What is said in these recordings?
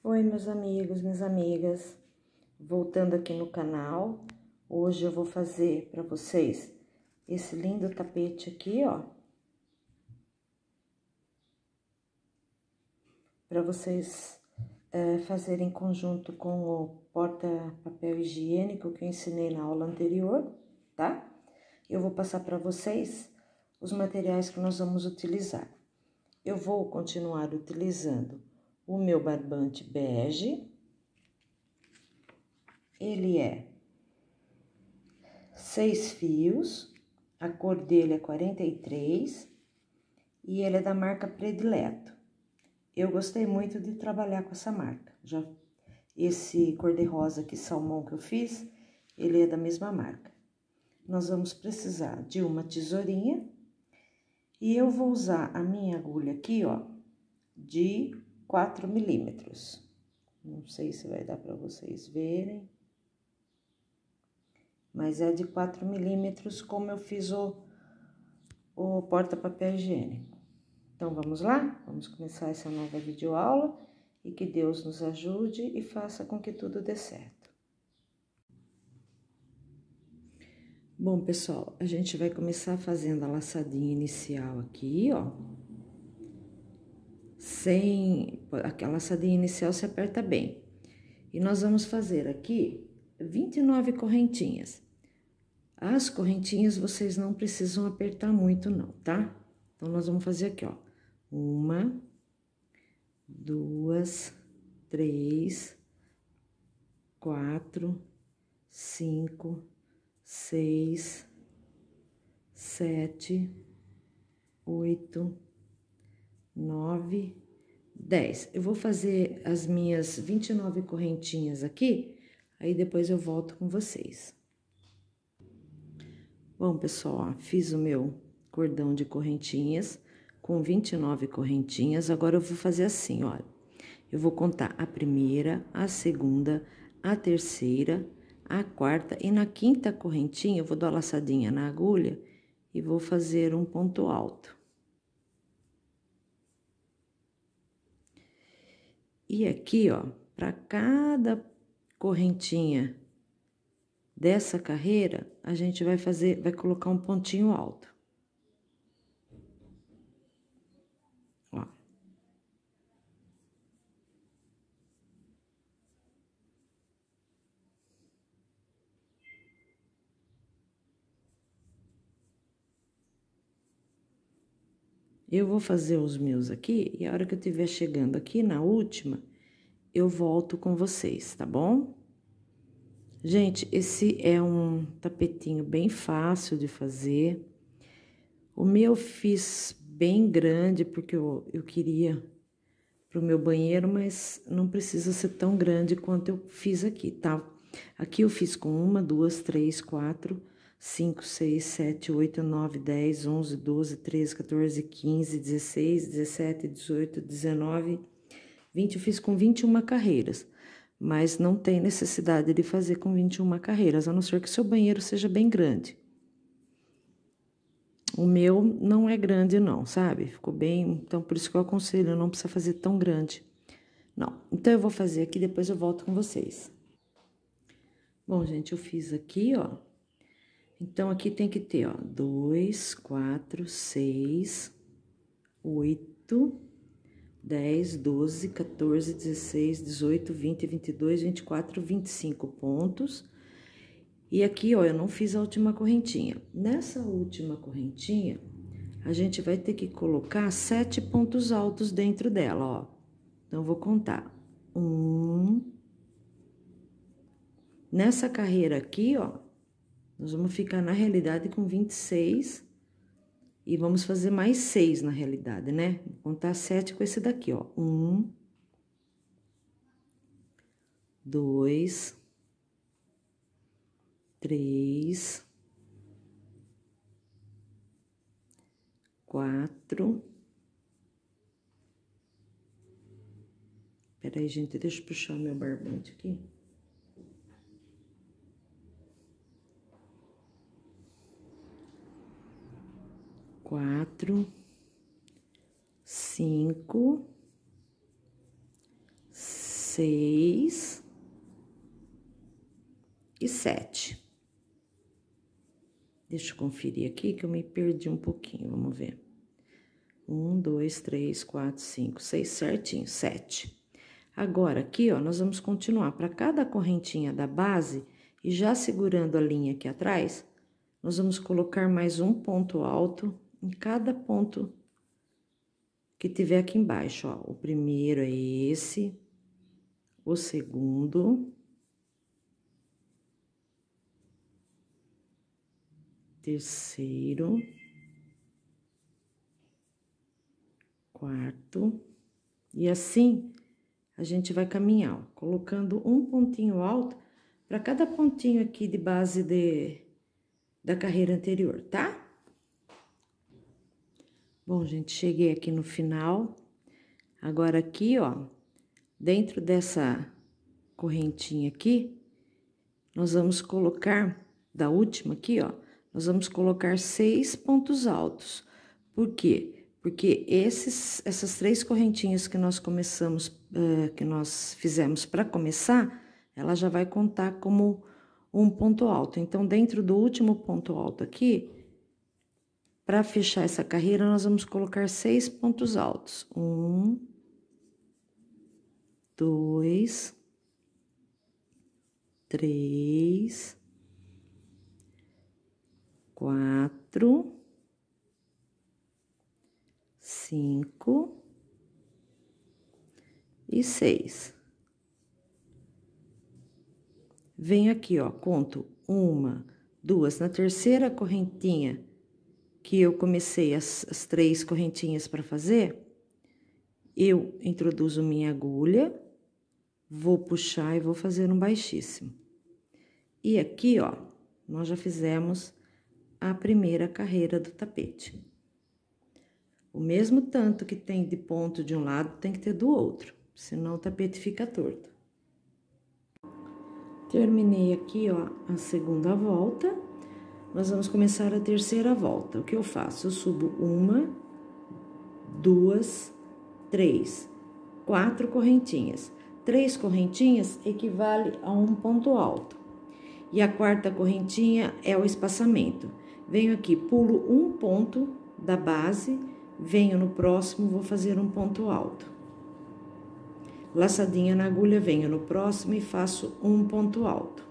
Oi, meus amigos, minhas amigas, voltando aqui no canal, hoje eu vou fazer para vocês esse lindo tapete aqui, ó, para vocês fazerem em conjunto com o porta-papel higiênico que eu ensinei na aula anterior, tá? Eu vou passar para vocês os materiais que nós vamos utilizar. Eu vou continuar utilizando o meu barbante bege. Ele é 6 fios, a cor dele é 43 e ele é da marca Predileto. Eu gostei muito de trabalhar com essa marca. Esse cor-de-rosa aqui, salmão, que eu fiz, ele é da mesma marca. Nós vamos precisar de uma tesourinha e eu vou usar a minha agulha aqui, ó, de 4 milímetros. Não sei se vai dar para vocês verem. Mas é de 4 milímetros, como eu fiz o porta-papel higiênico. Então, vamos lá? Vamos começar essa nova videoaula e que Deus nos ajude e faça com que tudo dê certo. Bom, pessoal, a gente vai começar fazendo a laçadinha inicial aqui, ó. Aquela laçadinha inicial se aperta bem. E nós vamos fazer aqui 29 correntinhas. As correntinhas vocês não precisam apertar muito, não, tá? Então, nós vamos fazer aqui, ó. 1, 2, 3, 4, 5, 6, 7, 8, 9, 10. Eu vou fazer as minhas 29 correntinhas aqui, aí depois eu volto com vocês. Bom, pessoal, ó, fiz o meu cordão de correntinhas com 29 correntinhas. Agora, eu vou fazer assim, olha. Eu vou contar a primeira, a segunda, a terceira, a quarta e na quinta correntinha, eu vou dar uma laçadinha na agulha e vou fazer um ponto alto. E aqui, ó, para cada correntinha dessa carreira, a gente vai colocar um pontinho alto. Ó. Eu vou fazer os meus aqui, e a hora que eu estiver chegando aqui na última, eu volto com vocês, tá bom? Gente, esse é um tapetinho bem fácil de fazer. O meu fiz bem grande, porque eu queria pro meu banheiro, mas não precisa ser tão grande quanto eu fiz aqui, tá? Aqui eu fiz com 1, 2, 3, 4, 5, 6, 7, 8, 9, 10, 11, 12, 13, 14, 15, 16, 17, 18, 19, 20. Eu fiz com 21 carreiras, mas não tem necessidade de fazer com 21 carreiras, a não ser que seu banheiro seja bem grande. O meu não é grande, não, sabe? Ficou bem, então por isso que eu aconselho, não precisa fazer tão grande. Não, então eu vou fazer aqui, depois eu volto com vocês. Bom, gente, eu fiz aqui, ó. Então, aqui tem que ter, ó, 2, 4, 6, 8, 10, 12, 14, 16, 18, 20, 22, 24, 25 pontos. E aqui, ó, eu não fiz a última correntinha. Nessa última correntinha, a gente vai ter que colocar 7 pontos altos dentro dela, ó. Então, eu vou contar. 1. Nessa carreira aqui, ó, nós vamos ficar, na realidade, com 26. E vamos fazer mais 6, na realidade, né? Vou contar 7 com esse daqui, ó. 1, 2, 3, 4. Peraí, gente, deixa eu puxar o meu barbante aqui. 4, 5, 6 e 7. Deixa eu conferir aqui que eu me perdi um pouquinho, vamos ver. 1, 2, 3, 4, 5, 6, certinho, 7. Agora, aqui, ó, nós vamos continuar. Para cada correntinha da base, e já segurando a linha aqui atrás, nós vamos colocar mais um ponto alto em cada ponto que tiver aqui embaixo, ó. O primeiro é esse, o segundo, terceiro, quarto, e assim a gente vai caminhar, ó, colocando um pontinho alto para cada pontinho aqui de base da carreira anterior, tá? Bom, gente, cheguei aqui no final. Agora aqui, ó, dentro dessa correntinha aqui, nós vamos colocar, da última aqui, ó, nós vamos colocar 6 pontos altos. Por quê? Porque essas 3 correntinhas que nós começamos, que nós fizemos para começar, ela já vai contar como um ponto alto. Então, dentro do último ponto alto aqui, para fechar essa carreira, nós vamos colocar 6 pontos altos. 1, 2, 3, 4, 5 e 6. Venho aqui, ó, conto 1, 2, na terceira correntinha que eu comecei as 3 correntinhas para fazer, eu introduzo minha agulha, vou puxar e vou fazer um baixíssimo. E aqui, ó, nós já fizemos a primeira carreira do tapete. O mesmo tanto que tem de ponto de um lado, tem que ter do outro, senão o tapete fica torto. Terminei aqui, ó, a segunda volta, nós vamos começar a terceira volta. O que eu faço? Eu subo 1, 2, 3, 4 correntinhas. 3 correntinhas equivale a um ponto alto. E a quarta correntinha é o espaçamento. Venho aqui, pulo um ponto da base, venho no próximo, vou fazer um ponto alto. Laçadinha na agulha, venho no próximo e faço um ponto alto.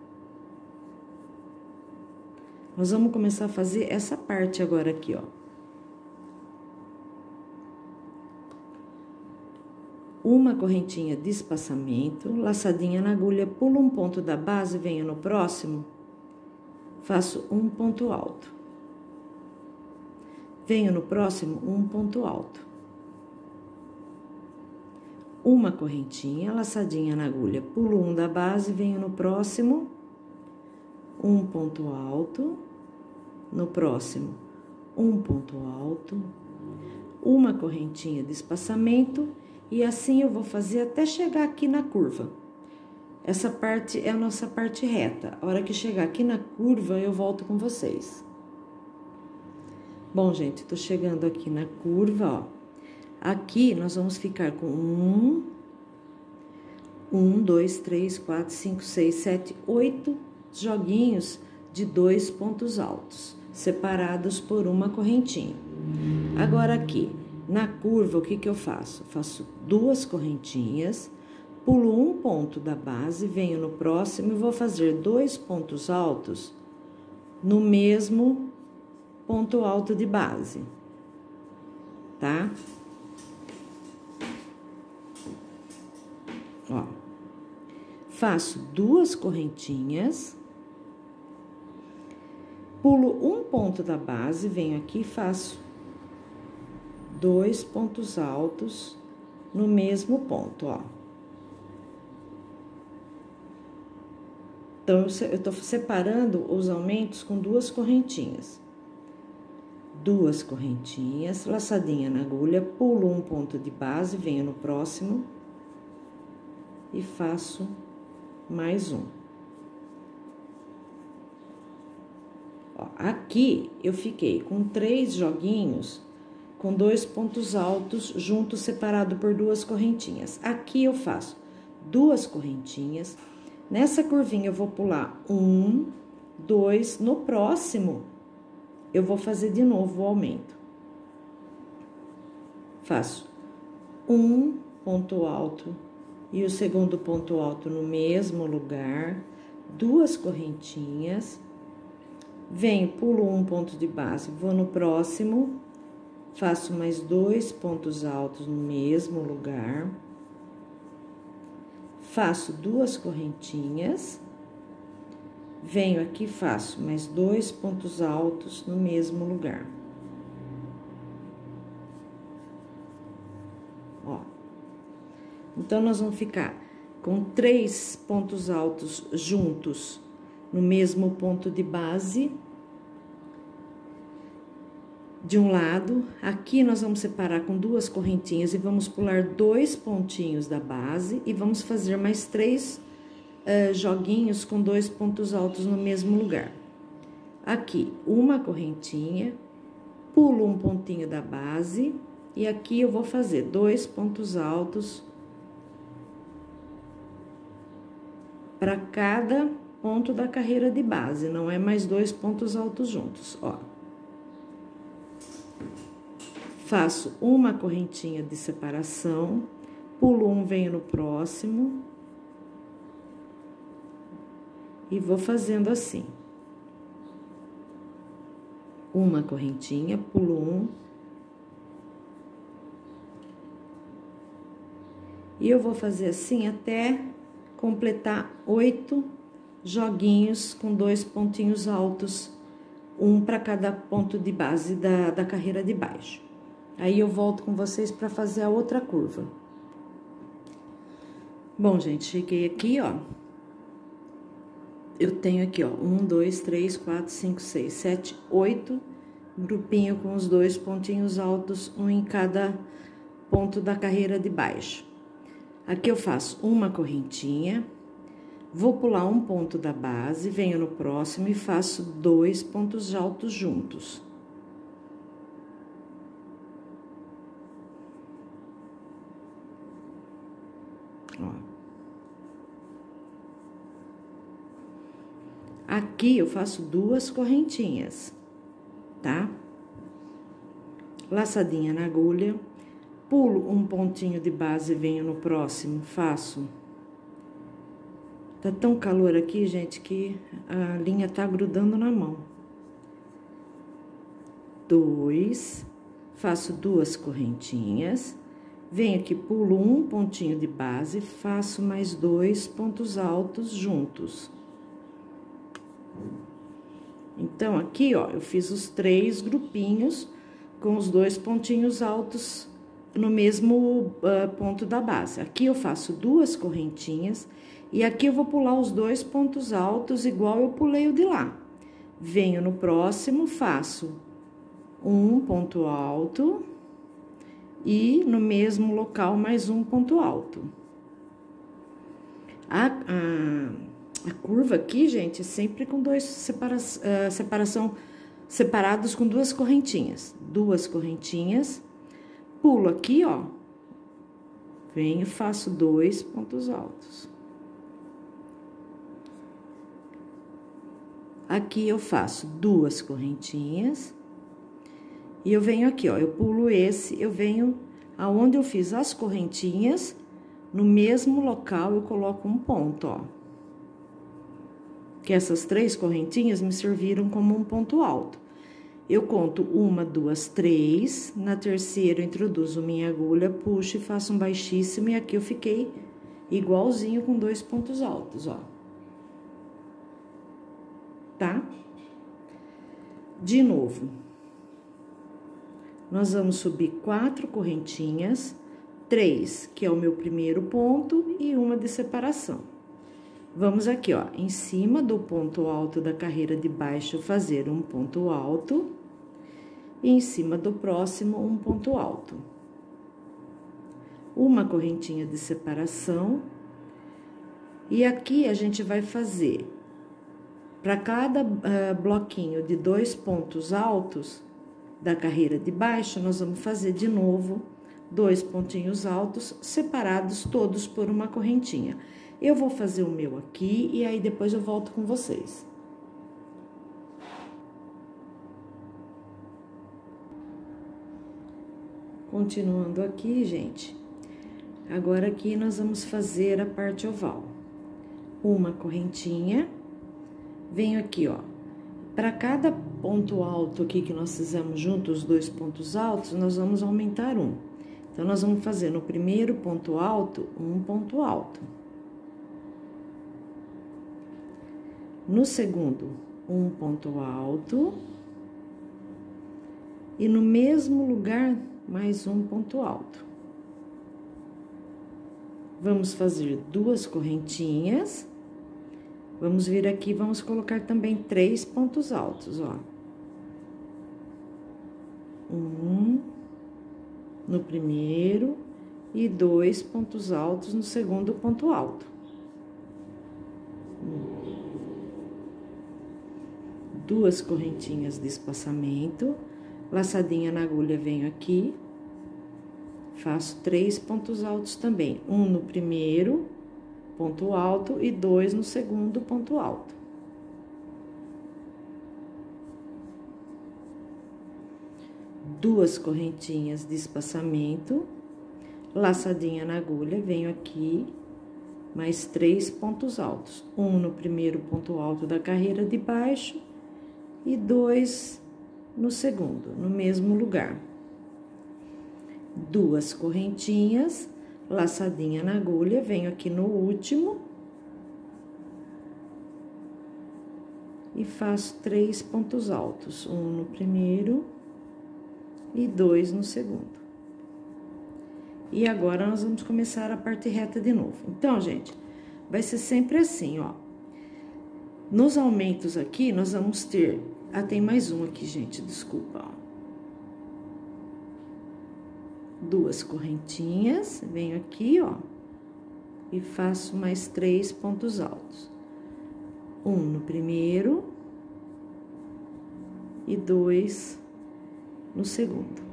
Nós vamos começar a fazer essa parte agora aqui, ó. Uma correntinha de espaçamento, laçadinha na agulha, pulo um ponto da base, venho no próximo, faço um ponto alto. Venho no próximo, um ponto alto. Uma correntinha, laçadinha na agulha, pulo um da base, venho no próximo, um ponto alto. No próximo, um ponto alto. Uma correntinha de espaçamento. E assim eu vou fazer até chegar aqui na curva. Essa parte é a nossa parte reta. A hora que chegar aqui na curva, eu volto com vocês. Bom, gente, tô chegando aqui na curva, ó. Aqui, nós vamos ficar com 1, 2, 3, 4, 5, 6, 7, 8 joguinhos de 2 pontos altos, separados por uma correntinha. Agora, aqui, na curva, o que que eu faço? Faço 2 correntinhas, pulo um ponto da base, venho no próximo e vou fazer 2 pontos altos no mesmo ponto alto de base, tá? Ó, faço 2 correntinhas, pulo um ponto da base, venho aqui e faço 2 pontos altos no mesmo ponto, ó. Então, eu tô separando os aumentos com 2 correntinhas. 2 correntinhas, laçadinha na agulha, pulo um ponto de base, venho no próximo e faço mais um. Ó, aqui eu fiquei com 3 joguinhos com 2 pontos altos juntos, separado por 2 correntinhas. Aqui eu faço duas correntinhas. Nessa curvinha, eu vou pular 1, 2, no próximo, eu vou fazer de novo o aumento. Faço um ponto alto e o segundo ponto alto no mesmo lugar, duas correntinhas, venho, pulo um ponto de base, vou no próximo, faço mais dois pontos altos no mesmo lugar, faço duas correntinhas, venho aqui, faço mais dois pontos altos no mesmo lugar. Ó. Então, nós vamos ficar com 3 pontos altos juntos no mesmo ponto de base. De um lado, aqui nós vamos separar com duas correntinhas e vamos pular 2 pontinhos da base e vamos fazer mais 3 joguinhos com 2 pontos altos no mesmo lugar. Aqui, uma correntinha, pulo um pontinho da base e aqui eu vou fazer 2 pontos altos para cada ponto da carreira de base, não é mais 2 pontos altos juntos, ó. Faço uma correntinha de separação, pulo um, venho no próximo e vou fazendo assim. Uma correntinha, pulo um. E eu vou fazer assim até completar 8 joguinhos com 2 pontinhos altos, um para cada ponto de base da carreira de baixo. Aí eu volto com vocês para fazer a outra curva. Bom, gente, cheguei aqui, ó. Eu tenho aqui, ó, 1, 2, 3, 4, 5, 6, 7, 8 grupinho com os 2 pontinhos altos, um em cada ponto da carreira de baixo. Aqui eu faço uma correntinha, vou pular um ponto da base, venho no próximo e faço 2 pontos altos juntos. Ó. Aqui eu faço 2 correntinhas, tá? Laçadinha na agulha, pulo um pontinho de base, venho no próximo, faço. Tá tão calor aqui, gente, que a linha tá grudando na mão. 2, faço 2 correntinhas, venho aqui, pulo um pontinho de base, faço mais 2 pontos altos juntos. Então, aqui, ó, eu fiz os 3 grupinhos com os 2 pontinhos altos no mesmo ponto da base. Aqui eu faço 2 correntinhas e aqui eu vou pular os 2 pontos altos igual eu pulei o de lá. Venho no próximo, faço um ponto alto e no mesmo local mais um ponto alto. A curva aqui, gente, é sempre com separados com 2 correntinhas. 2 correntinhas, pulo aqui, ó, venho, faço 2 pontos altos. Aqui eu faço 2 correntinhas e eu venho aqui, ó, eu pulo esse, eu venho aonde eu fiz as correntinhas, no mesmo local eu coloco um ponto, ó. Que essas 3 correntinhas me serviram como um ponto alto. Eu conto 1, 2, 3, na terceira eu introduzo minha agulha, puxo e faço um baixíssimo, e aqui eu fiquei igualzinho com 2 pontos altos, ó. Tá? De novo, nós vamos subir 4 correntinhas, 3, que é o meu primeiro ponto, e uma de separação. Vamos aqui, ó, em cima do ponto alto da carreira de baixo, fazer um ponto alto, e em cima do próximo, um ponto alto. Uma correntinha de separação, e aqui a gente vai fazer, para cada bloquinho de 2 pontos altos da carreira de baixo, nós vamos fazer de novo 2 pontinhos altos, separados todos por uma correntinha. Eu vou fazer o meu aqui e aí depois eu volto com vocês. Continuando aqui, gente, agora aqui nós vamos fazer a parte oval. Uma correntinha, venho aqui, ó, para cada ponto alto aqui que nós fizemos junto, os 2 pontos altos, nós vamos aumentar um. Então, nós vamos fazer no primeiro ponto alto, um ponto alto. No segundo, um ponto alto. E no mesmo lugar, mais um ponto alto. Vamos fazer 2 correntinhas. Vamos vir aqui, vamos colocar também 3 pontos altos, ó. Um no primeiro e 2 pontos altos no segundo ponto alto. Duas correntinhas de espaçamento, laçadinha na agulha, venho aqui, faço 3 pontos altos também, um no primeiro ponto alto e 2 no segundo ponto alto. Duas correntinhas de espaçamento, laçadinha na agulha, venho aqui, mais 3 pontos altos, um no primeiro ponto alto da carreira de baixo e 2 no segundo, no mesmo lugar. Duas correntinhas, laçadinha na agulha, venho aqui no último e faço 3 pontos altos, um no primeiro e 2 no segundo. E agora, nós vamos começar a parte reta de novo. Então, gente, vai ser sempre assim, ó. Nos aumentos aqui, nós vamos ter... Ah, tem mais um aqui, gente, desculpa, ó. Duas correntinhas, venho aqui, ó, e faço mais 3 pontos altos. Um no primeiro e 2 no segundo.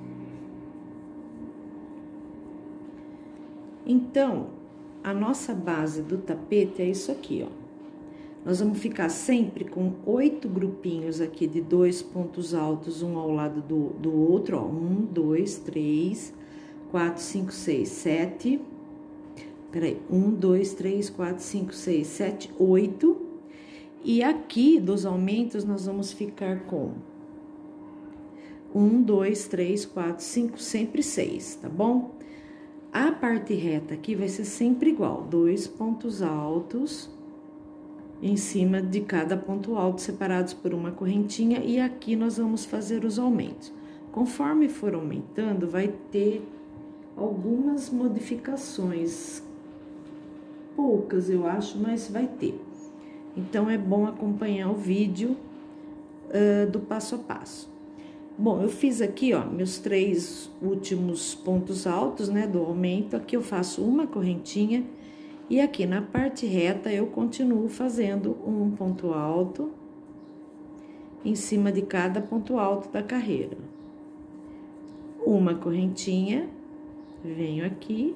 Então, a nossa base do tapete é isso aqui, ó. Nós vamos ficar sempre com 8 grupinhos aqui de 2 pontos altos, um ao lado do outro, ó. 1, 2, 3, 4, 5, 6, 7. Peraí, 1, 2, 3, 4, 5, 6, 7, 8. E aqui dos aumentos, nós vamos ficar com 1, 2, 3, 4, 5, sempre 6, tá bom? A parte reta aqui vai ser sempre igual, 2 pontos altos em cima de cada ponto alto, separados por uma correntinha, e aqui nós vamos fazer os aumentos. Conforme for aumentando, vai ter algumas modificações, poucas eu acho, mas vai ter. Então, é bom acompanhar o vídeo do passo a passo. Bom, eu fiz aqui, ó, meus 3 últimos pontos altos, né, do aumento. Aqui eu faço uma correntinha e aqui na parte reta eu continuo fazendo um ponto alto em cima de cada ponto alto da carreira. Uma correntinha, venho aqui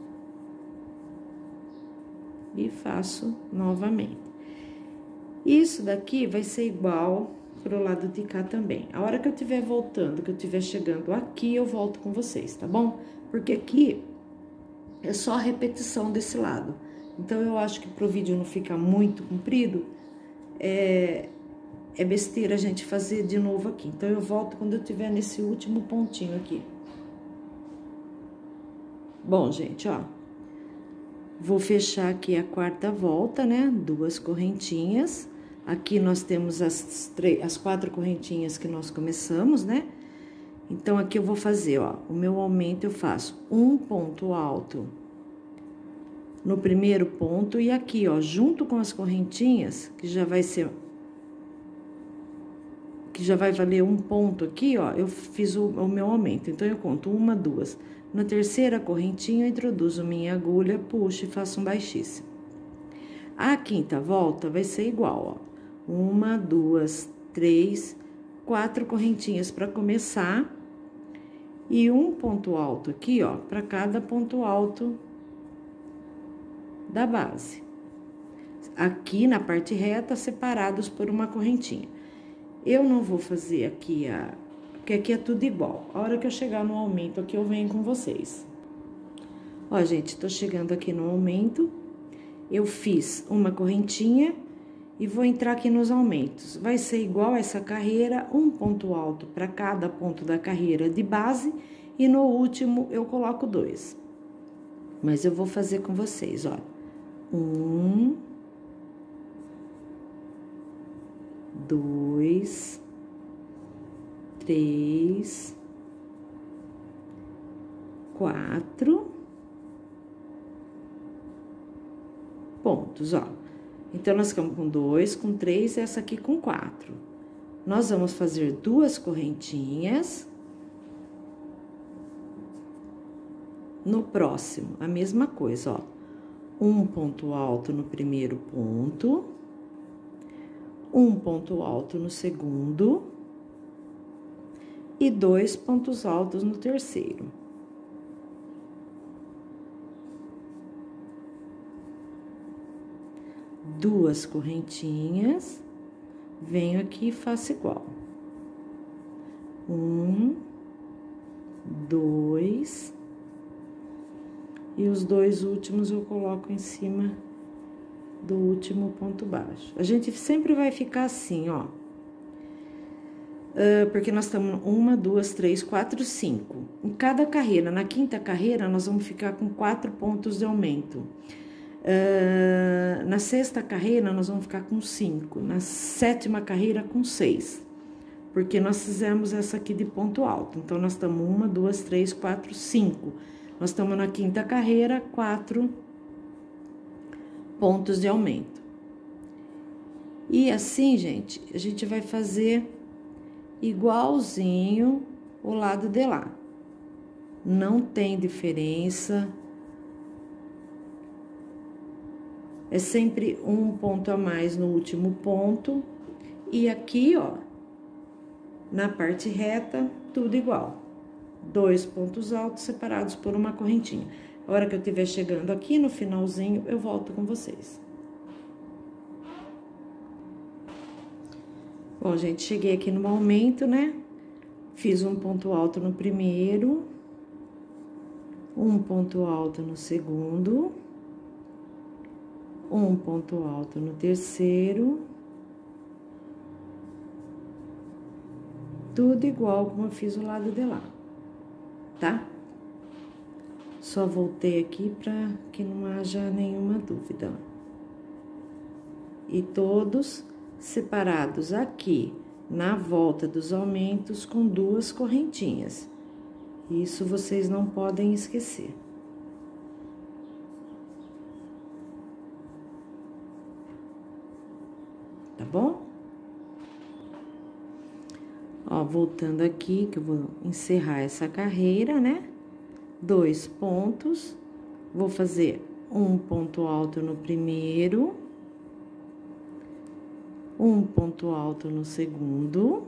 e faço novamente. Isso daqui vai ser igual pro lado de cá também. A hora que eu estiver voltando, que eu estiver chegando aqui, eu volto com vocês, tá bom? Porque aqui é só repetição desse lado. Então, eu acho que pro vídeo não ficar muito comprido, é besteira a gente fazer de novo aqui. Então, eu volto quando eu estiver nesse último pontinho aqui. Bom, gente, ó. Vou fechar aqui a quarta volta, né? 2 correntinhas. Aqui nós temos as 4 correntinhas que nós começamos, né? Então, aqui eu vou fazer, ó, o meu aumento eu faço um ponto alto no primeiro ponto e aqui, ó, junto com as correntinhas, que já vai valer um ponto aqui, ó, eu fiz o meu aumento. Então, eu conto 1, 2. Na terceira correntinha, eu introduzo minha agulha, puxo e faço um baixíssimo. A quinta volta vai ser igual, ó. 1, 2, 3, 4 correntinhas para começar E um ponto alto aqui, ó, para cada ponto alto da base. Aqui na parte reta, separados por uma correntinha. Eu não vou fazer aqui porque aqui é tudo igual. A hora que eu chegar no aumento aqui, eu venho com vocês. Ó, gente, tô chegando aqui no aumento. Eu fiz uma correntinha e vou entrar aqui nos aumentos. Vai ser igual essa carreira, um ponto alto para cada ponto da carreira de base, e no último eu coloco 2. Mas eu vou fazer com vocês, ó. 1, 2, 3, 4 pontos, ó. Então, nós ficamos com 2, com 3, e essa aqui com 4. Nós vamos fazer 2 correntinhas. No próximo, a mesma coisa, ó. Um ponto alto no primeiro ponto. Um ponto alto no segundo. E 2 pontos altos no terceiro. Duas correntinhas, venho aqui e faço igual. 1, 2, e os 2 últimos eu coloco em cima do último ponto baixo. A gente sempre vai ficar assim, ó. Porque nós estamos 1, 2, 3, 4, 5. Em cada carreira, na quinta carreira, nós vamos ficar com 4 pontos de aumento. Na sexta carreira, nós vamos ficar com 5. Na sétima carreira, com 6. Porque nós fizemos essa aqui de ponto alto. Então, nós estamos 1, 2, 3, 4, 5. Nós estamos na quinta carreira, 4 pontos de aumento. E assim, gente, a gente vai fazer igualzinho o lado de lá. Não tem diferença. É sempre um ponto a mais no último ponto. E aqui, ó, na parte reta, tudo igual. 2 pontos altos separados por uma correntinha. A hora que eu estiver chegando aqui no finalzinho, eu volto com vocês. Bom, gente, cheguei aqui no aumento, né? Fiz um ponto alto no primeiro. Um ponto alto no segundo. Um ponto alto no terceiro. Tudo igual como eu fiz o lado de lá, tá? Só voltei aqui para que não haja nenhuma dúvida. E todos separados aqui, na volta dos aumentos, com 2 correntinhas. Isso vocês não podem esquecer. Tá bom? Ó, voltando aqui, que eu vou encerrar essa carreira, né? 2 pontos. Vou fazer um ponto alto no primeiro. Um ponto alto no segundo.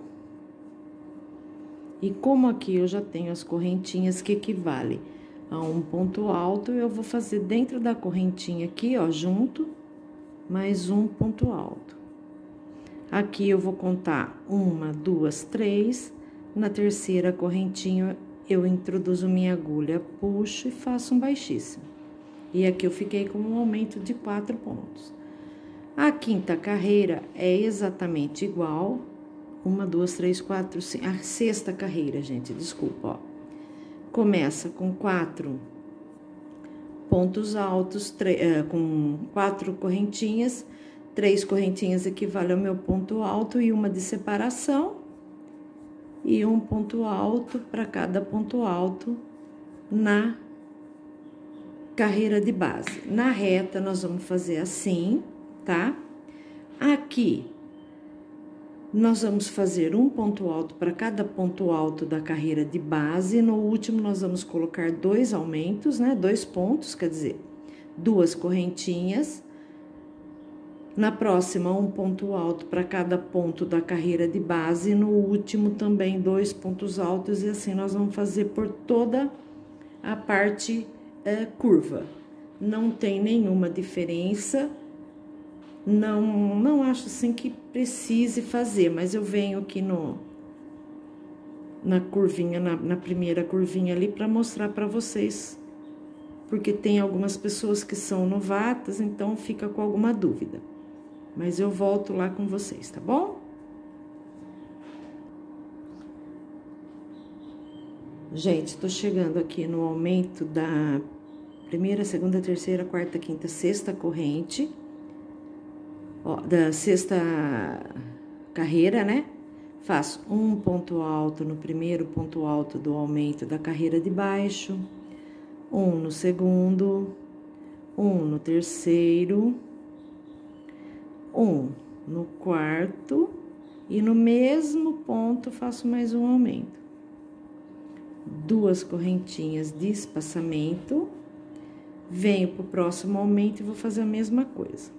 E como aqui eu já tenho as correntinhas que equivalem a um ponto alto, eu vou fazer dentro da correntinha aqui, ó, junto, mais um ponto alto. Aqui eu vou contar 1, 2, 3. Na terceira correntinha, eu introduzo minha agulha, puxo e faço um baixíssimo. E aqui eu fiquei com um aumento de 4 pontos. A quinta carreira é exatamente igual. 1, 2, 3, 4, 5. A sexta carreira, gente, desculpa, ó. Começa com 4 pontos altos, com 4 correntinhas. 3 correntinhas equivale ao meu ponto alto e uma de separação. E um ponto alto para cada ponto alto na carreira de base. Na reta, nós vamos fazer assim, tá? Aqui, nós vamos fazer um ponto alto para cada ponto alto da carreira de base. No último, nós vamos colocar 2 aumentos, né? 2 pontos, quer dizer, 2 correntinhas. Na próxima, um ponto alto para cada ponto da carreira de base. No último, também 2 pontos altos. E assim, nós vamos fazer por toda a parte curva. Não tem nenhuma diferença. Não acho assim que precise fazer, mas eu venho aqui na curvinha, na primeira curvinha ali, para mostrar para vocês, porque tem algumas pessoas que são novatas, então fica com alguma dúvida. Mas eu volto lá com vocês, tá bom? Gente, tô chegando aqui no aumento da primeira, segunda, terceira, quarta, quinta, sexta corrente. Ó, da sexta carreira, né? Faço um ponto alto no primeiro ponto alto do aumento da carreira de baixo, um no segundo, um no terceiro, um no quarto e no mesmo ponto faço mais um aumento. 2 correntinhas de espaçamento, venho pro próximo aumento e vou fazer a mesma coisa.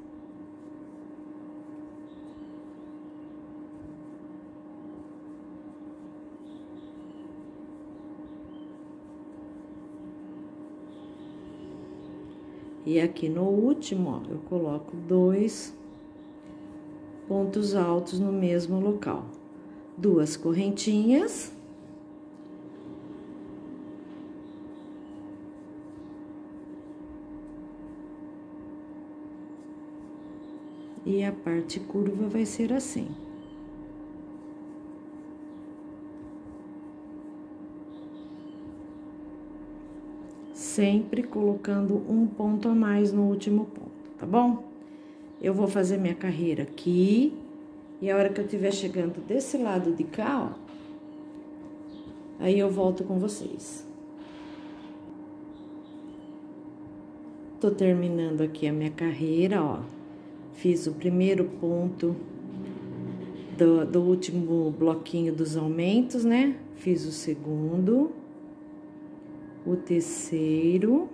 E aqui no último, ó, eu coloco 2 pontos altos no mesmo local. 2 correntinhas. E a parte curva vai ser assim. Sempre colocando um ponto a mais no último ponto, tá bom? Eu vou fazer minha carreira aqui, e a hora que eu estiver chegando desse lado de cá, ó, aí eu volto com vocês. Tô terminando aqui a minha carreira, ó. Fiz o primeiro ponto do último bloquinho dos aumentos, né? Fiz o segundo, o terceiro.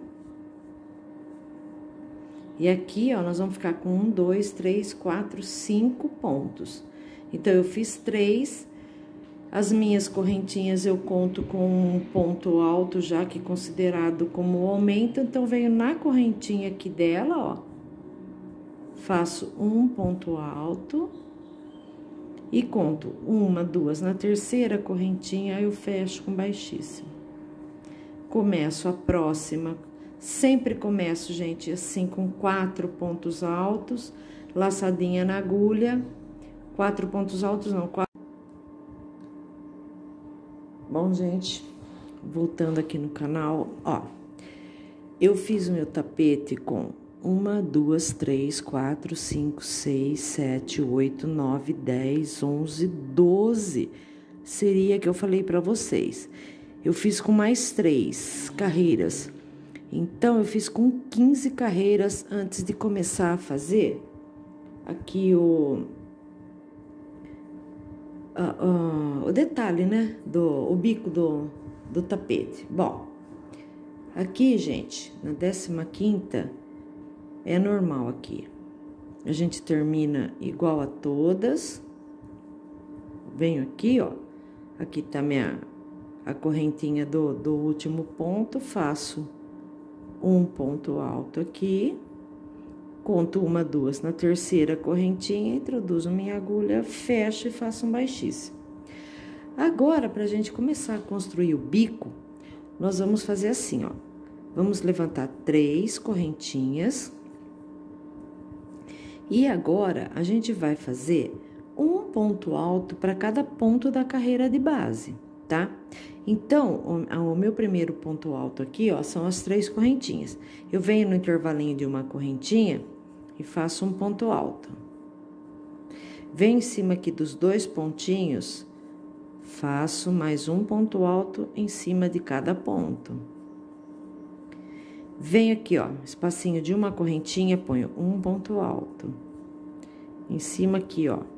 E aqui, ó, nós vamos ficar com 1, 2, 3, 4, 5 pontos. Então, eu fiz 3. As minhas correntinhas eu conto com um ponto alto, já que considerado como aumento. Então, venho na correntinha aqui dela, ó. Faço um ponto alto. E conto 1, 2. Na terceira correntinha, eu fecho com baixíssimo. Começo a próxima. Sempre começo, gente, assim, com 4 pontos altos, laçadinha na agulha. 4 pontos altos, não, 4. Bom, gente, voltando aqui no canal, ó. Eu fiz o meu tapete com 1, 2, 3, 4, 5, 6, 7, 8, 9, 10, 11, 12. Seria que eu falei pra vocês. Eu fiz com mais 3 carreiras. Então, eu fiz com 15 carreiras antes de começar a fazer aqui o detalhe, né? O bico do tapete. Bom, aqui, gente, na 15ª, é normal aqui. A gente termina igual a todas. Venho aqui, ó. Aqui tá a correntinha do último ponto, faço um ponto alto aqui, conto 1, 2 na terceira correntinha, introduzo minha agulha, fecho e faço um baixíssimo. Agora, pra gente começar a construir o bico, nós vamos fazer assim, ó. Vamos levantar 3 correntinhas. E agora, a gente vai fazer um ponto alto para cada ponto da carreira de base, tá? Então, o meu primeiro ponto alto aqui, ó, são as 3 correntinhas. Eu venho no intervalinho de uma correntinha e faço um ponto alto. Venho em cima aqui dos 2 pontinhos, faço mais um ponto alto em cima de cada ponto. Venho aqui, ó, espacinho de uma correntinha, ponho um ponto alto. Em cima aqui, ó.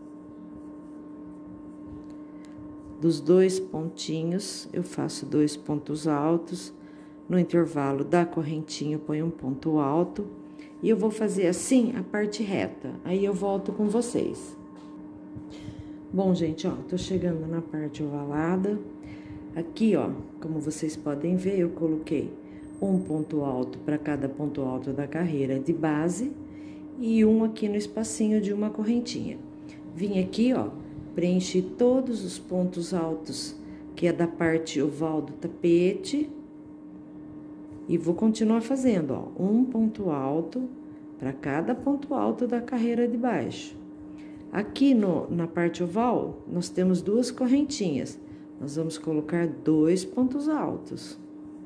Dos 2 pontinhos, eu faço 2 pontos altos. No intervalo da correntinha, eu ponho um ponto alto. E eu vou fazer assim a parte reta, aí eu volto com vocês. Bom, gente, ó, tô chegando na parte ovalada. Aqui, ó, como vocês podem ver, eu coloquei um ponto alto para cada ponto alto da carreira de base e um aqui no espacinho de uma correntinha. Vim aqui, ó, preenchi todos os pontos altos, que é da parte oval do tapete. E vou continuar fazendo, ó, um ponto alto para cada ponto alto da carreira de baixo. Aqui na parte oval, nós temos duas correntinhas. Nós vamos colocar 2 pontos altos.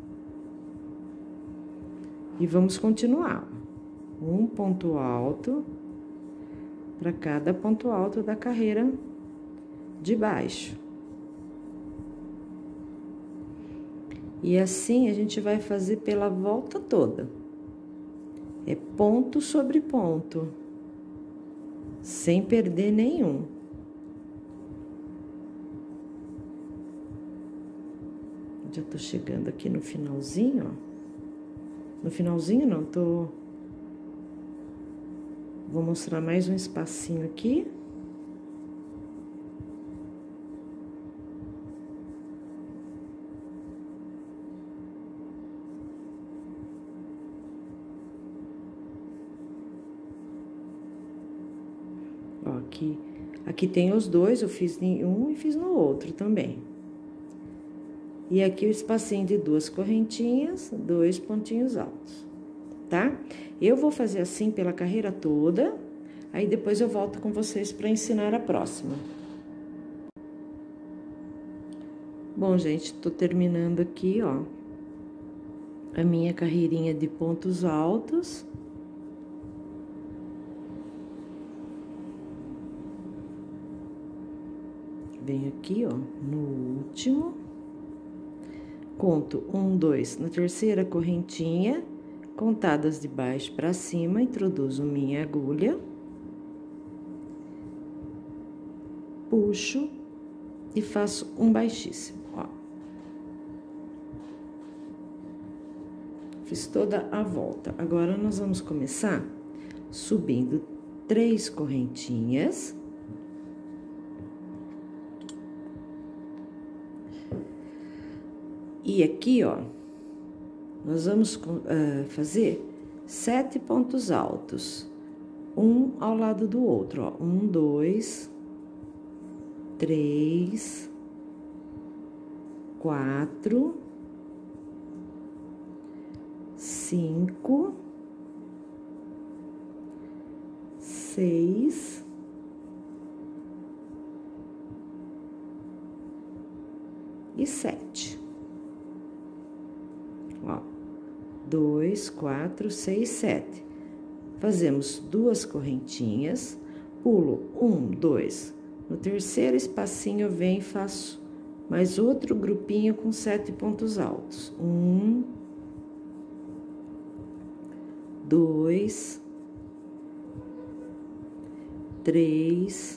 E vamos continuar. Um ponto alto para cada ponto alto da carreira de baixo. E assim a gente vai fazer pela volta toda. É ponto sobre ponto, sem perder nenhum. Já tô chegando aqui no finalzinho, ó. No finalzinho não, Vou mostrar mais um espacinho aqui. Ó, aqui tem os dois, eu fiz em um e fiz no outro também. E aqui o espacinho de 2 correntinhas, 2 pontinhos altos, tá? Eu vou fazer assim pela carreira toda, aí depois eu volto com vocês para ensinar a próxima. Bom, gente, tô terminando aqui, ó, a minha carreirinha de pontos altos. Venho aqui, ó, no último. Conto 1, 2, na terceira correntinha, contadas de baixo para cima, introduzo minha agulha. Puxo e faço um baixíssimo, ó. Fiz toda a volta. Agora, nós vamos começar subindo 3 correntinhas. E aqui, ó, nós vamos fazer 7 pontos altos, um ao lado do outro, ó. 1, 2, 3, 4, 5, 6, e 7. Ó, 2, 4, 6, 7. Fazemos 2 correntinhas, pulo 1, 2. No terceiro espacinho, eu venho e faço mais outro grupinho com 7 pontos altos. 1, 2, 3,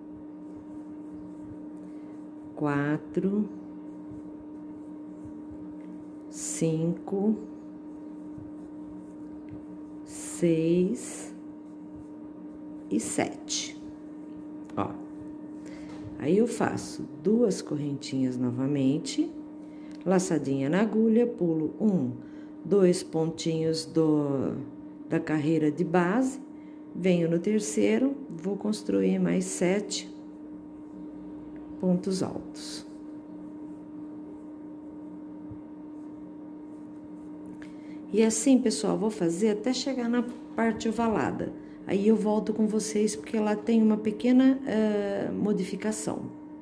4, 5, 6 e 7. Ó, aí eu faço 2 correntinhas novamente, laçadinha na agulha, pulo 1, 2 pontinhos da carreira de base, venho no terceiro, vou construir mais 7 pontos altos. E assim, pessoal, vou fazer até chegar na parte ovalada. Aí eu volto com vocês, porque ela tem uma pequena modificação.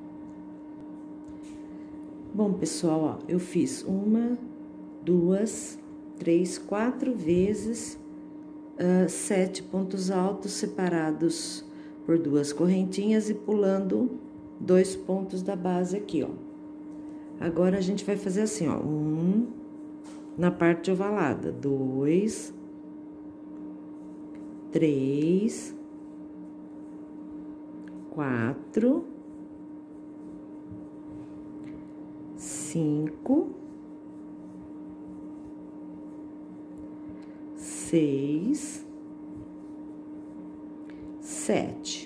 Bom, pessoal, ó, eu fiz 1, 2, 3, 4 vezes 7 pontos altos separados por 2 correntinhas e pulando 2 pontos da base aqui, ó. Agora, a gente vai fazer assim, ó, 1... na parte ovalada, 2, 3, 4, 5, 6 7.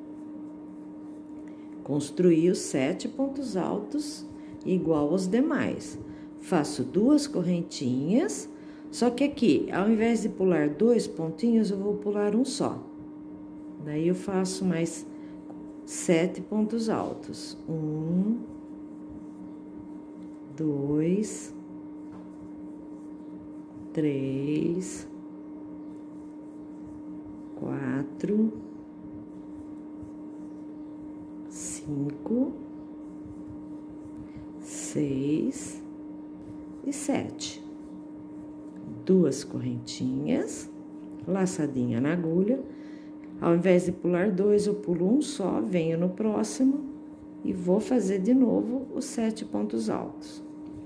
Construí os 7 pontos altos igual aos demais. Faço 2 correntinhas, só que aqui, ao invés de pular 2 pontinhos, eu vou pular um só. Daí, eu faço mais 7 pontos altos. 1, 2, 3, 4, 5, 6 e 7. 2 correntinhas, laçadinha na agulha. Ao invés de pular 2, eu pulo um só, venho no próximo e vou fazer de novo os 7 pontos altos.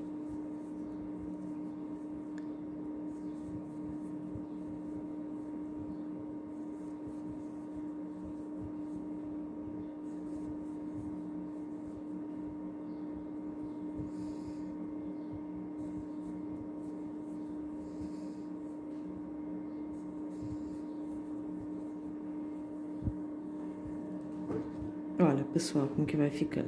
Olha, pessoal, como que vai ficando.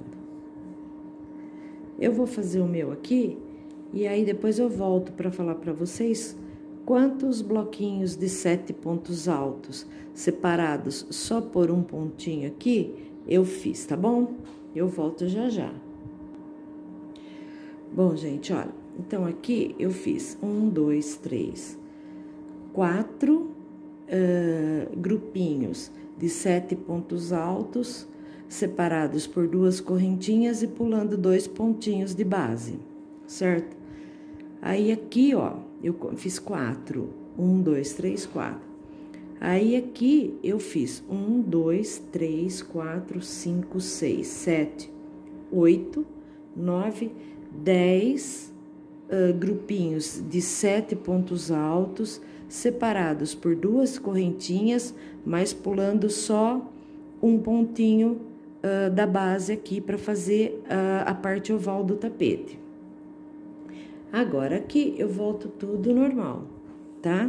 Eu vou fazer o meu aqui, e aí depois eu volto para falar para vocês quantos bloquinhos de 7 pontos altos, separados só por um pontinho aqui, eu fiz, tá bom? Eu volto já já. Bom, gente, olha, então aqui eu fiz 1, 2, 3, 4 grupinhos de 7 pontos altos, separados por 2 correntinhas e pulando 2 pontinhos de base, certo? Aí, aqui, ó, eu fiz 4. 1, 2, 3, 4. Aí, aqui, eu fiz 1, 2, 3, 4, 5, 6, 7, 8, 9, 10 grupinhos de 7 pontos altos, separados por 2 correntinhas, mas pulando só um pontinho da base aqui para fazer a parte oval do tapete. Agora, aqui eu volto tudo normal, tá?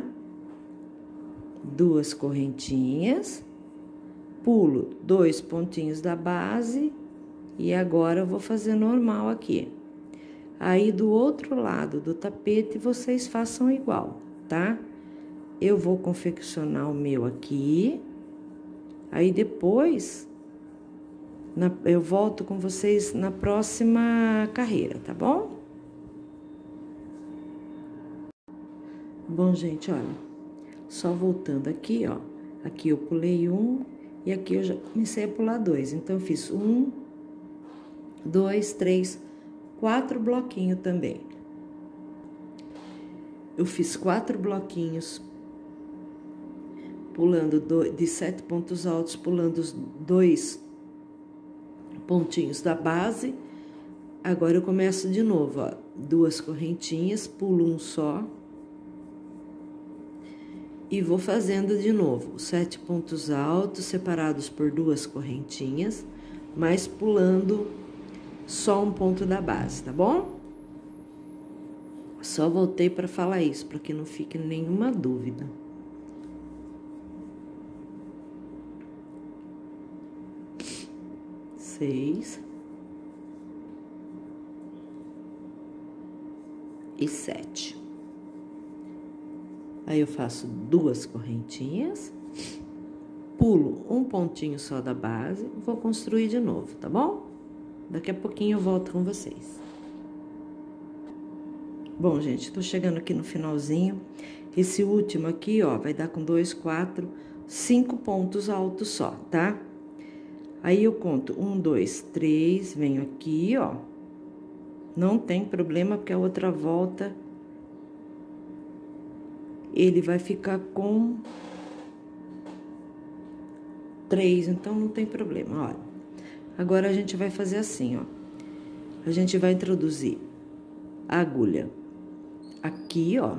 2 correntinhas, pulo 2 pontinhos da base e agora eu vou fazer normal aqui. Aí, do outro lado do tapete, vocês façam igual, tá? Eu vou confeccionar o meu aqui, aí depois eu volto com vocês na próxima carreira, tá bom? Bom, gente, olha, só voltando aqui, ó, aqui eu pulei 1 e aqui eu já comecei a pular 2, então eu fiz 1, 2, 3, 4 bloquinhos também. Eu fiz 4 bloquinhos, pulando de 7 pontos altos, pulando os 2 pontinhos da base. Agora, eu começo de novo, ó, 2 correntinhas, pulo um só. E vou fazendo de novo 7 pontos altos, separados por 2 correntinhas, mas pulando só um ponto da base, tá bom? Só voltei para falar isso, para que não fique nenhuma dúvida. Seis e 7. Aí, eu faço 2 correntinhas, pulo um pontinho só da base, vou construir de novo, tá bom? Daqui a pouquinho eu volto com vocês. Bom, gente, tô chegando aqui no finalzinho. Esse último aqui, ó, vai dar com 2, 4, 5 pontos altos só, tá? Aí, eu conto 1, 2, 3, venho aqui, ó. Não tem problema, porque a outra volta ele vai ficar com 3, então não tem problema, olha. Agora, a gente vai fazer assim, ó. A gente vai introduzir a agulha aqui, ó.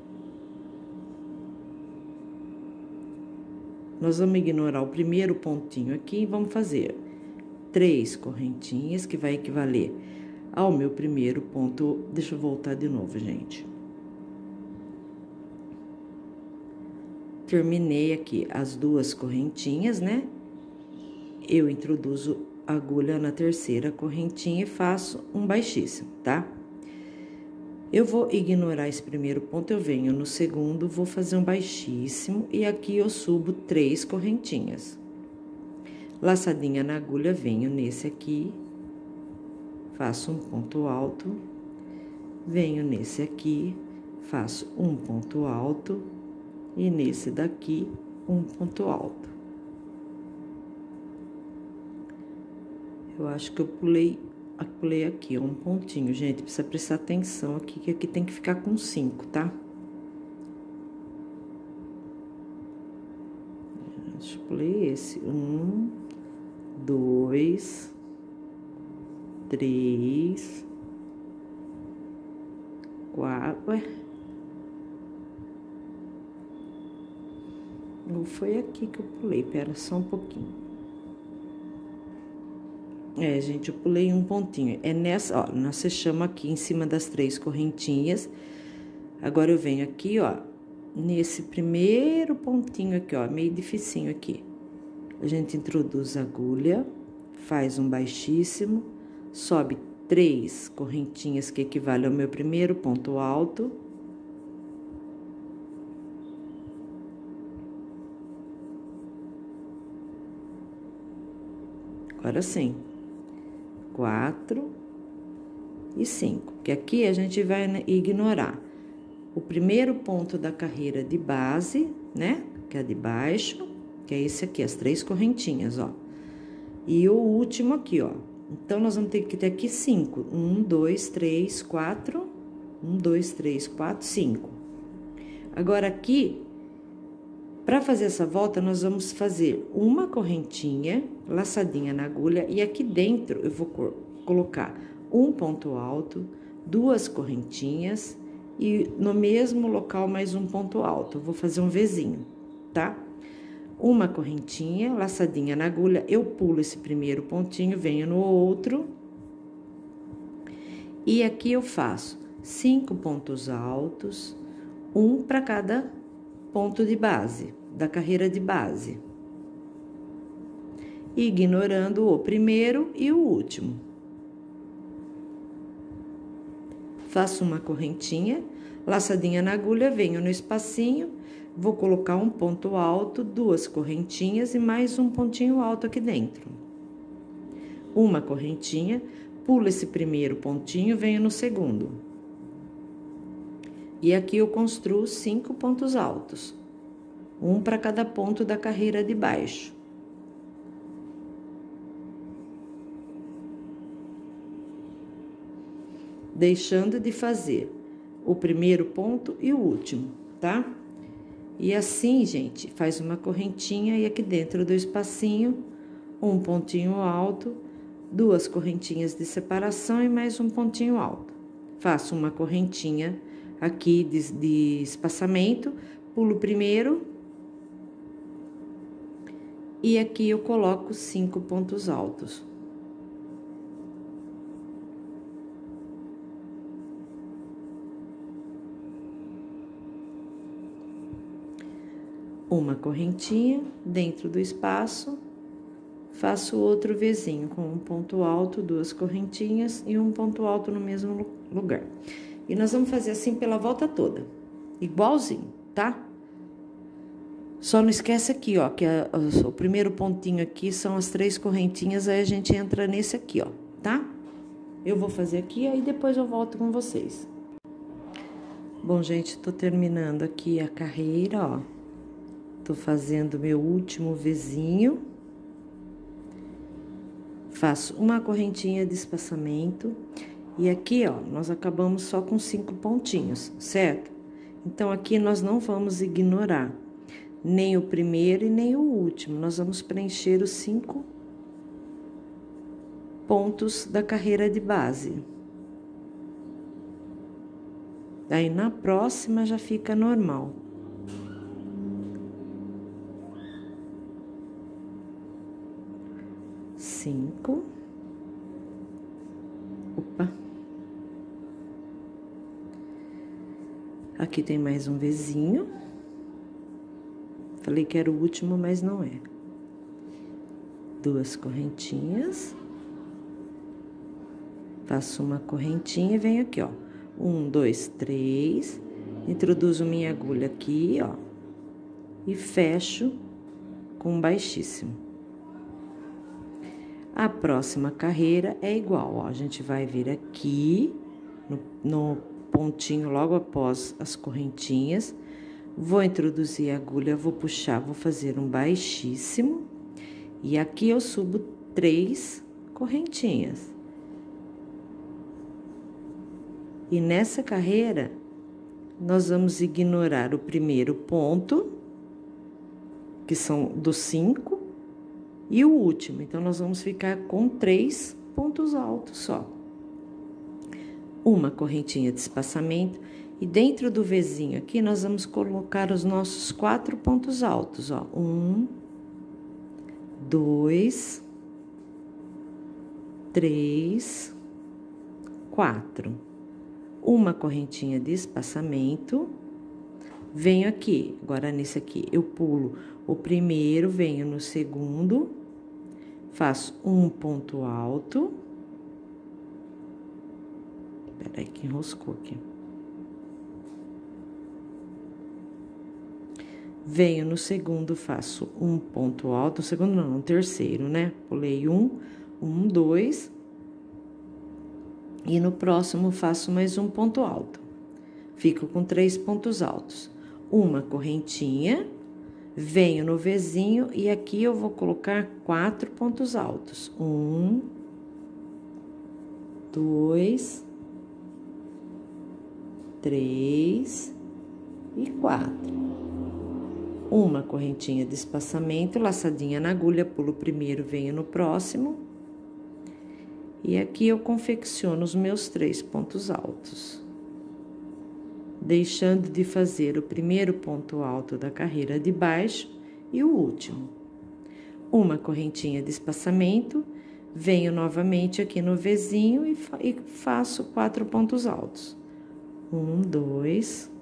Nós vamos ignorar o primeiro pontinho aqui e vamos fazer 3 correntinhas, que vai equivaler ao meu primeiro ponto. Deixa eu voltar de novo, gente. terminei aqui as duas correntinhas, né? Eu introduzo a agulha na terceira correntinha e faço um baixíssimo, tá? Eu vou ignorar esse primeiro ponto, eu venho no segundo, vou fazer um baixíssimo e aqui eu subo 3 correntinhas. Laçadinha na agulha, venho nesse aqui, faço um ponto alto, venho nesse aqui, faço um ponto alto e nesse daqui, um ponto alto. Eu acho que eu pulei aqui, ó, um pontinho, gente, precisa prestar atenção aqui, que aqui tem que ficar com 5, tá? Acho que pulei esse. 1, 2, 3, 4, ué. Ou foi aqui que eu pulei, pera só um pouquinho. É, gente, eu pulei um pontinho. É nessa, ó, nós fechamos aqui em cima das 3 correntinhas. Agora, eu venho aqui, ó, nesse primeiro pontinho aqui, ó, meio dificinho aqui. A gente introduz a agulha, faz um baixíssimo, sobe 3 correntinhas, que equivale ao meu primeiro ponto alto. Agora sim. 4 e 5, que aqui a gente vai ignorar o primeiro ponto da carreira de base, né? Que é de baixo, que é esse aqui, as 3 correntinhas, ó. E o último aqui, ó. Então, nós vamos ter que ter aqui 5. 1, 2, 3, 4. 1, 2, 3, 4, 5. Agora, aqui, para fazer essa volta, nós vamos fazer uma correntinha, laçadinha na agulha, e aqui dentro eu vou colocar um ponto alto, 2 correntinhas, e no mesmo local mais um ponto alto. Eu vou fazer um Vzinho, tá? Uma correntinha, laçadinha na agulha, eu pulo esse primeiro pontinho, venho no outro, e aqui eu faço 5 pontos altos, um para cada ponto de base, da carreira de base. Ignorando o primeiro e o último. Faço uma correntinha, laçadinha na agulha, venho no espacinho, vou colocar um ponto alto, 2 correntinhas e mais um pontinho alto aqui dentro. Uma correntinha, pulo esse primeiro pontinho, venho no segundo. E aqui eu construo 5 pontos altos, um para cada ponto da carreira de baixo. Deixando de fazer o primeiro ponto e o último, tá? E assim, gente, faz uma correntinha e aqui dentro do espacinho, um pontinho alto, 2 correntinhas de separação e mais um pontinho alto. Faço uma correntinha aqui de espaçamento, pulo primeiro. E aqui eu coloco 5 pontos altos. Uma correntinha dentro do espaço, faço outro Vzinho com um ponto alto, 2 correntinhas e um ponto alto no mesmo lugar. E nós vamos fazer assim pela volta toda, igualzinho, tá? Só não esquece aqui, ó, que o primeiro pontinho aqui são as 3 correntinhas, aí a gente entra nesse aqui, ó, tá? Eu vou fazer aqui, aí depois eu volto com vocês. Bom, gente, tô terminando aqui a carreira, ó. Tô fazendo meu último Vzinho. Faço uma correntinha de espaçamento. E aqui, ó, nós acabamos só com 5 pontinhos, certo? Então, aqui nós não vamos ignorar nem o primeiro e nem o último. Nós vamos preencher os 5 pontos da carreira de base. Aí, na próxima, já fica normal. Cinco. Opa. Aqui tem mais um Vzinho. Falei que era o último, mas não é. 2 correntinhas. Faço uma correntinha e venho aqui, ó. 1, 2, 3. Introduzo minha agulha aqui, ó. E fecho com baixíssimo. A próxima carreira é igual, ó. A gente vai vir aqui no pontinho logo após as correntinhas. Vou introduzir a agulha, vou puxar, vou fazer um baixíssimo. E aqui eu subo 3 correntinhas. E nessa carreira, nós vamos ignorar o primeiro ponto, que são dos 5, e o último. Então, nós vamos ficar com 3 pontos altos só. Uma correntinha de espaçamento, e dentro do Vzinho aqui, nós vamos colocar os nossos 4 pontos altos, ó. 1, 2, 3, 4. Uma correntinha de espaçamento, venho aqui, agora nesse aqui, eu pulo o primeiro, venho no segundo, faço um ponto alto. Peraí que enroscou aqui. Venho no segundo, faço um ponto alto, no segundo não, no terceiro, né? Pulei 1, 2. E no próximo, faço mais um ponto alto. Fico com 3 pontos altos. Uma correntinha, venho no Vzinho e aqui eu vou colocar 4 pontos altos. 1, 2, 3 e 4. Uma correntinha de espaçamento, laçadinha na agulha, pulo o primeiro, venho no próximo. E aqui eu confecciono os meus 3 pontos altos. Deixando de fazer o primeiro ponto alto da carreira de baixo e o último. Uma correntinha de espaçamento, venho novamente aqui no Vzinho e faço 4 pontos altos. 1, 2,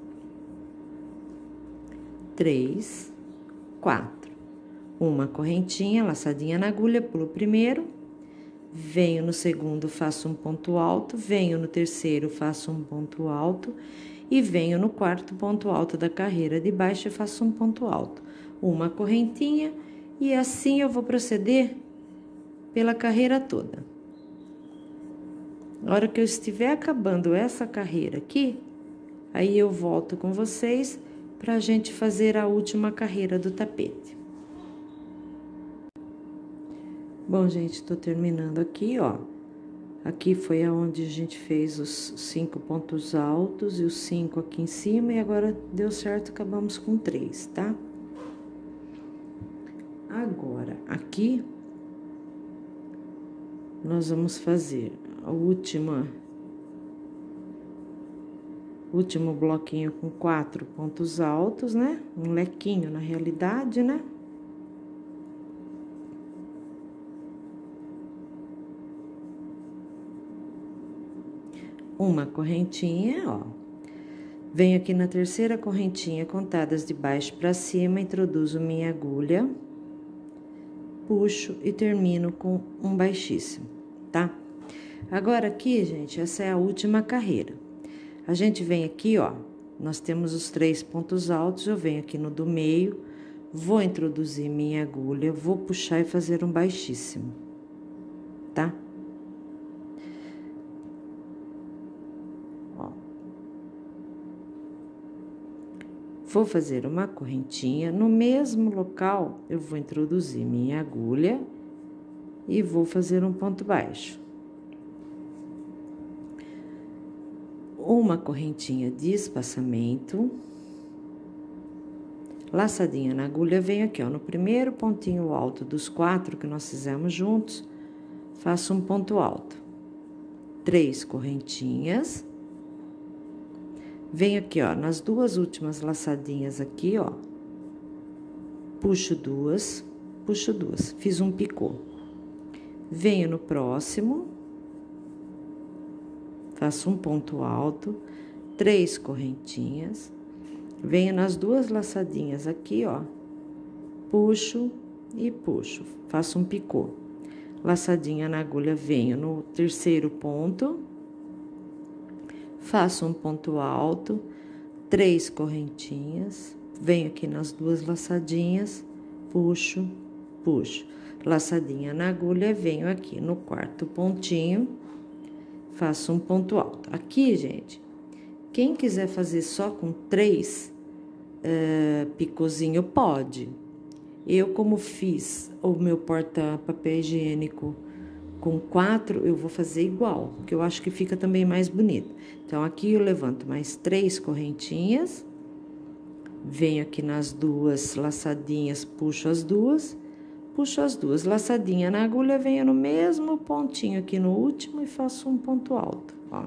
3, 4. Uma correntinha, laçadinha na agulha, pulo o primeiro, venho no segundo, faço um ponto alto, venho no terceiro, faço um ponto alto e venho no quarto ponto alto da carreira de baixo e faço um ponto alto. Uma correntinha e assim eu vou proceder pela carreira toda. Na hora que eu estiver acabando essa carreira aqui, aí eu volto com vocês para a gente fazer a última carreira do tapete. Bom, gente, tô terminando aqui, ó. Aqui foi aonde a gente fez os 5 pontos altos e os 5 aqui em cima, e agora deu certo, acabamos com 3, tá? Agora, aqui, nós vamos fazer a último bloquinho com 4 pontos altos, né? Um lequinho, na realidade, né? Uma correntinha, ó. Venho aqui na terceira correntinha, contadas de baixo para cima, introduzo minha agulha, puxo e termino com um baixíssimo, tá? Agora aqui, gente, essa é a última carreira. A gente vem aqui, ó, nós temos os 3 pontos altos, eu venho aqui no do meio, vou introduzir minha agulha, vou puxar e fazer um baixíssimo, tá? Ó. Vou fazer uma correntinha, no mesmo local, eu vou introduzir minha agulha e vou fazer um ponto baixo. Uma correntinha de espaçamento, laçadinha na agulha, venho aqui, ó, no primeiro pontinho alto dos 4 que nós fizemos juntos, faço um ponto alto. 3 correntinhas, venho aqui, ó, nas 2 últimas laçadinhas aqui, ó, puxo 2, fiz um picô. Venho no próximo, faço um ponto alto, 3 correntinhas, venho nas 2 laçadinhas aqui, ó, puxo e puxo, faço um picô. Laçadinha na agulha, venho no terceiro ponto, faço um ponto alto, 3 correntinhas, venho aqui nas 2 laçadinhas, puxo, puxo. Laçadinha na agulha, venho aqui no quarto pontinho, faço um ponto alto. Aqui, gente, quem quiser fazer só com 3 picozinho, pode. Eu, como fiz o meu porta-papel higiênico com 4, eu vou fazer igual, porque eu acho que fica também mais bonito. Então, aqui eu levanto mais 3 correntinhas, venho aqui nas 2 laçadinhas, puxo as 2, laçadinha na agulha, venho no mesmo pontinho aqui no último e faço um ponto alto, ó.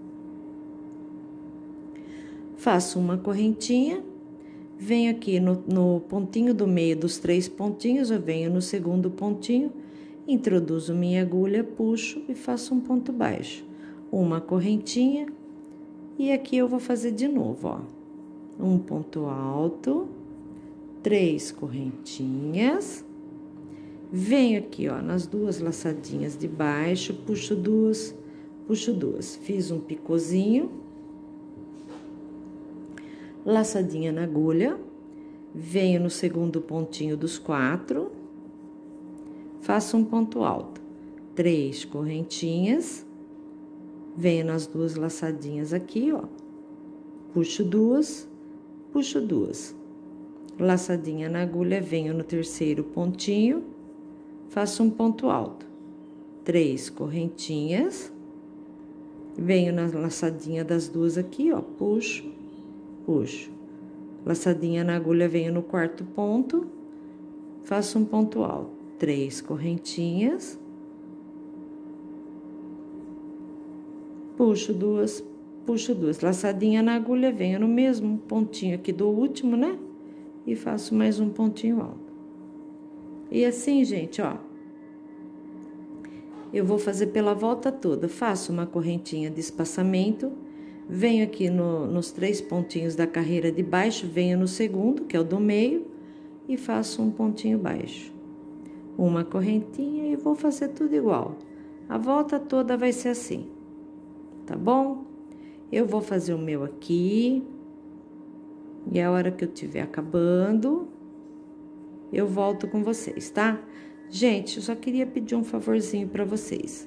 Faço uma correntinha, venho aqui no pontinho do meio dos 3 pontinhos, eu venho no segundo pontinho, introduzo minha agulha, puxo e faço um ponto baixo. Uma correntinha, e aqui eu vou fazer de novo, ó. Um ponto alto, 3 correntinhas, venho aqui, ó, nas 2 laçadinhas de baixo, puxo 2, fiz um picôzinho, laçadinha na agulha, venho no segundo pontinho dos 4, faço um ponto alto, 3 correntinhas, venho nas 2 laçadinhas aqui, ó, puxo 2, laçadinha na agulha, venho no terceiro pontinho, faço um ponto alto, 3 correntinhas, venho na laçadinha das 2 aqui, ó, puxo, laçadinha na agulha, venho no quarto ponto, faço um ponto alto, 3 correntinhas, puxo 2, laçadinha na agulha, venho no mesmo pontinho aqui do último, né? E faço mais um pontinho alto. E assim, gente, ó, eu vou fazer pela volta toda. Faço uma correntinha de espaçamento, venho aqui nos 3 pontinhos da carreira de baixo, venho no segundo, que é o do meio, e faço um pontinho baixo. Uma correntinha e vou fazer tudo igual. A volta toda vai ser assim, tá bom? Eu vou fazer o meu aqui, e a hora que eu tiver acabando, eu volto com vocês, tá? Gente, eu só queria pedir um favorzinho pra vocês.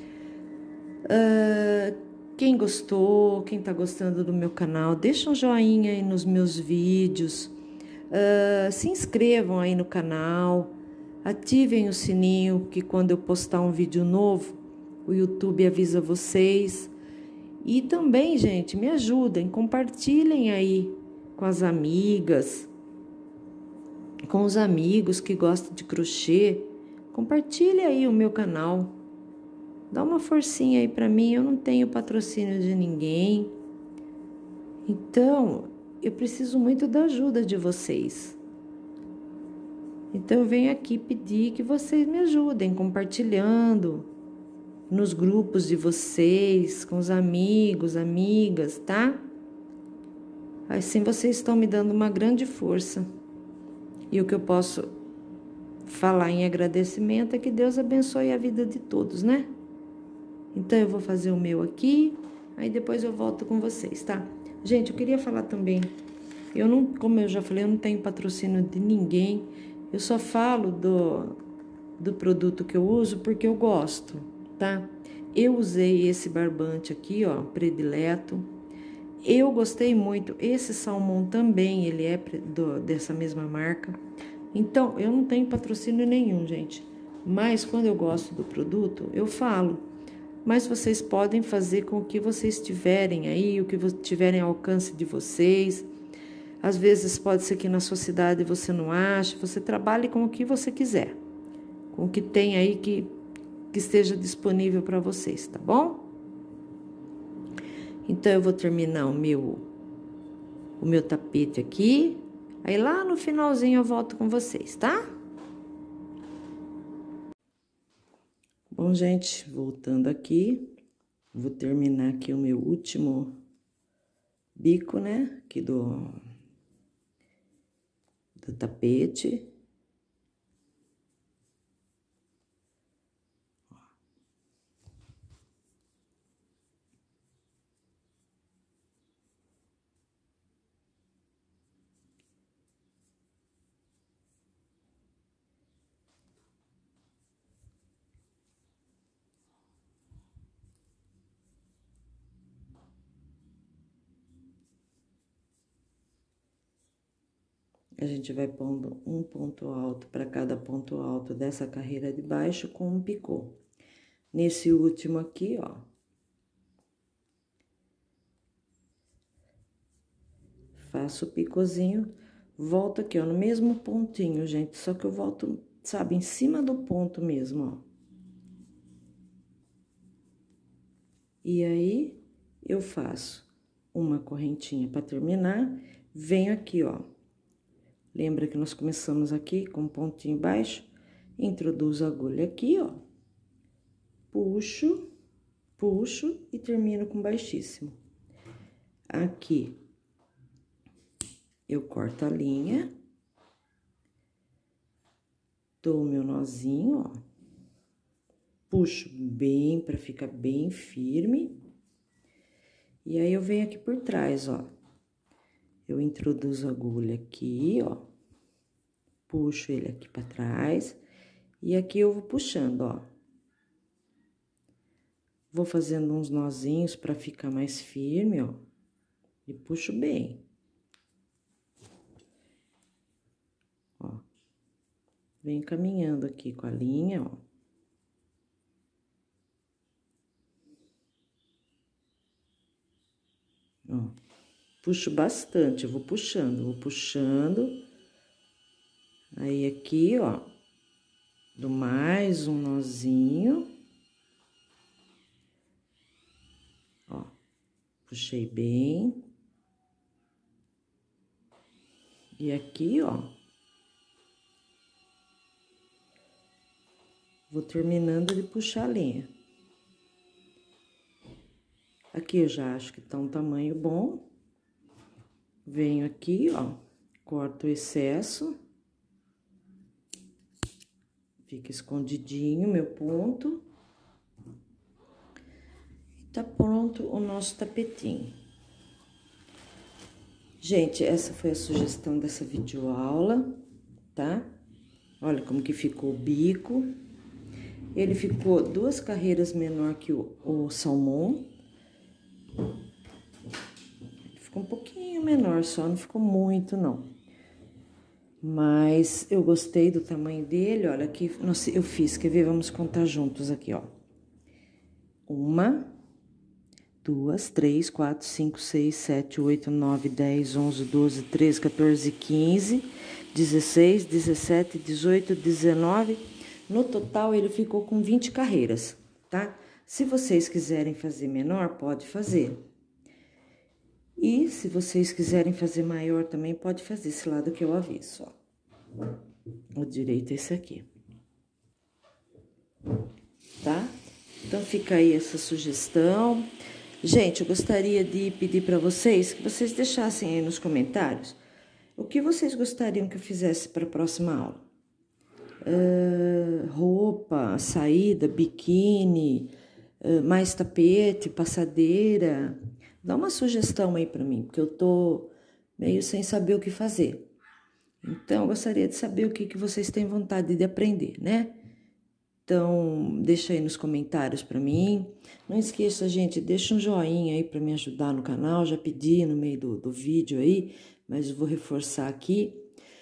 Quem gostou, quem tá gostando do meu canal, deixa um joinha aí nos meus vídeos. Se inscrevam aí no canal, ativem o sininho, que quando eu postar um vídeo novo, o YouTube avisa vocês. E também, gente, me ajudem, compartilhem aí com as amigas, com os amigos que gostam de crochê. Compartilhe aí o meu canal. Dá uma forcinha aí pra mim, eu não tenho patrocínio de ninguém. Então, eu preciso muito da ajuda de vocês. Então, eu venho aqui pedir que vocês me ajudem, compartilhando nos grupos de vocês, com os amigos, amigas, tá? Assim, vocês estão me dando uma grande força. E o que eu posso falar em agradecimento é que Deus abençoe a vida de todos, né? Então, eu vou fazer o meu aqui, aí depois eu volto com vocês, tá? Gente, eu queria falar também, eu não, como eu já falei, eu não tenho patrocínio de ninguém, eu só falo do produto que eu uso porque eu gosto, tá? Eu usei esse barbante aqui, ó, predileto. Eu gostei muito, esse salmão também, ele é dessa mesma marca. Então, eu não tenho patrocínio nenhum, gente. Mas, quando eu gosto do produto, eu falo. Mas vocês podem fazer com o que vocês tiverem aí, o que tiverem ao alcance de vocês. Às vezes, pode ser que na sua cidade você não ache, você trabalhe com o que você quiser. Com o que tem aí que esteja disponível para vocês, tá bom? Então, eu vou terminar o meu tapete aqui. Aí, lá no finalzinho, eu volto com vocês, tá? Bom, gente, voltando aqui, vou terminar aqui o meu último bico, né? Aqui do tapete. a gente vai pondo um ponto alto para cada ponto alto dessa carreira de baixo com um picô. Nesse último aqui, ó, faço o picôzinho, volto aqui, ó, no mesmo pontinho, gente, só que eu volto, sabe, em cima do ponto mesmo, ó. E aí, eu faço uma correntinha para terminar, venho aqui, ó. Lembra que nós começamos aqui com um pontinho baixo? Introduzo a agulha aqui, ó. Puxo, puxo e termino com baixíssimo. Aqui, eu corto a linha. Dou o meu nozinho, ó. Puxo bem para ficar bem firme. E aí, eu venho aqui por trás, ó. Eu introduzo a agulha aqui, ó. Puxo ele aqui pra trás. E aqui eu vou puxando, ó. Vou fazendo uns nozinhos pra ficar mais firme, ó. E puxo bem. Ó. Venho caminhando aqui com a linha, ó. Ó. Puxo bastante, eu vou puxando. Aí, aqui, ó, dou mais um nozinho. Ó, puxei bem. E aqui, ó, vou terminando de puxar a linha. Aqui eu já acho que tá um tamanho bom. Venho aqui, ó, corto o excesso. Fica escondidinho meu ponto. E tá pronto o nosso tapetinho. Gente, essa foi a sugestão dessa videoaula, tá? Olha como que ficou o bico. Ele ficou 2 carreiras menor que o salmão. Ficou um pouquinho menor só, não ficou muito, não. Mas eu gostei do tamanho dele, olha aqui, nossa, eu fiz, quer ver? Vamos contar juntos aqui, ó. 1, 2, 3, 4, 5, 6, 7, 8, 9, 10, 11, 12, 13, 14, 15, 16, 17, 18, 19. No total, ele ficou com 20 carreiras, tá? Se vocês quiserem fazer menor, pode fazer. E se vocês quiserem fazer maior também, pode fazer esse lado que eu aviso, ó. O direito é esse aqui. Tá? Então, fica aí essa sugestão. Gente, eu gostaria de pedir para vocês que vocês deixassem aí nos comentários o que vocês gostariam que eu fizesse para a próxima aula. Roupa, saída, biquíni, mais tapete, passadeira. Dá uma sugestão aí para mim, porque eu tô meio sem saber o que fazer. Então, eu gostaria de saber o que vocês têm vontade de aprender, né? Então, deixa aí nos comentários para mim. Não esqueça, gente, deixa um joinha aí para me ajudar no canal. Já pedi no meio do vídeo aí, mas eu vou reforçar aqui.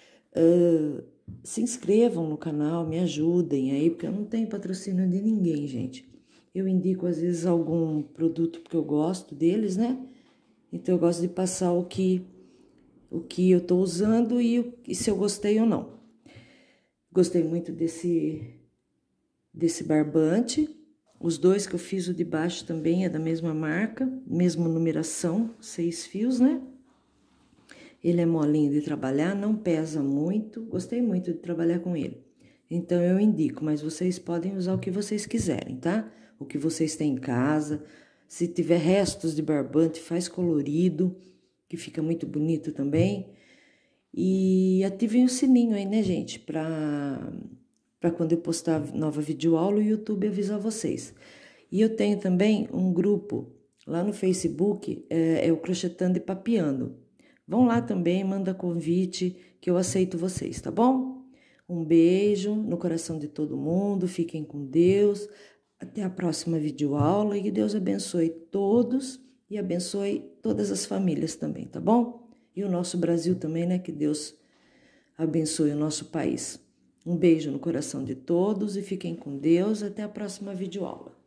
Se inscrevam no canal, me ajudem aí, porque eu não tenho patrocínio de ninguém, gente. Eu indico, às vezes, algum produto porque eu gosto deles, né? Então, eu gosto de passar o que eu tô usando e se eu gostei ou não. Gostei muito desse barbante. Os 2 que eu fiz, o de baixo também é da mesma marca, mesma numeração, 6 fios, né? Ele é molinho de trabalhar, não pesa muito, gostei muito de trabalhar com ele. Então, eu indico, mas vocês podem usar o que vocês quiserem, tá? O que vocês têm em casa. Se tiver restos de barbante, faz colorido, que fica muito bonito também. E ativem o sininho aí, né, gente? Pra quando eu postar nova videoaula, o YouTube avisar vocês. E eu tenho também um grupo lá no Facebook, é o Crochetando e Papeando. Vão lá também, manda convite, que eu aceito vocês, tá bom? Um beijo no coração de todo mundo, fiquem com Deus. Até a próxima videoaula e que Deus abençoe todos e abençoe todas as famílias também, tá bom? E o nosso Brasil também, né? Que Deus abençoe o nosso país. Um beijo no coração de todos e fiquem com Deus. Até a próxima videoaula.